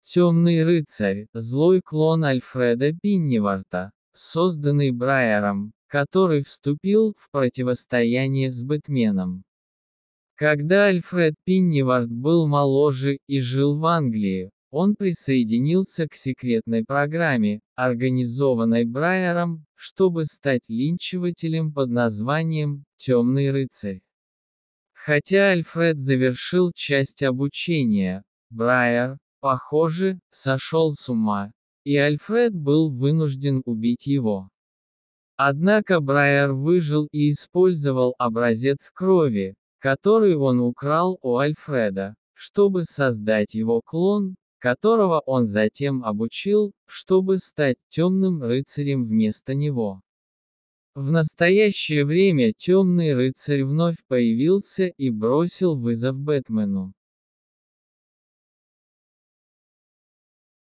Темный рыцарь, злой клон Альфреда Пенниварта, созданный Брайером, который вступил в противостояние с Бэтменом. Когда Альфред Пенниварт был моложе и жил в Англии, он присоединился к секретной программе, организованной Брайером, чтобы стать линчевателем под названием «Темный рыцарь». Хотя Альфред завершил часть обучения, Брайер, похоже, сошел с ума, и Альфред был вынужден убить его. Однако Брайер выжил и использовал образец крови, который он украл у Альфреда, чтобы создать его клон, которого он затем обучил, чтобы стать темным рыцарем вместо него. В настоящее время темный рыцарь вновь появился и бросил вызов Бэтмену.